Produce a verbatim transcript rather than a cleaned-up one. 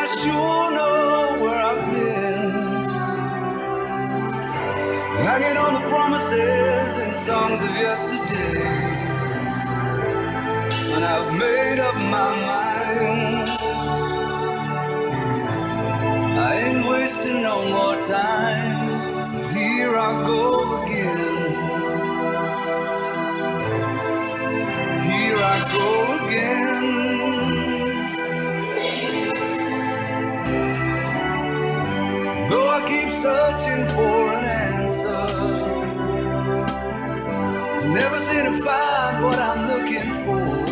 sure know where I've been, hanging on the promises and songs of yesterday. And I've made up my mind, I ain't wasting no more time. Here I go again, here I go again. Though I keep searching for an answer, I never seem to find what I'm looking for.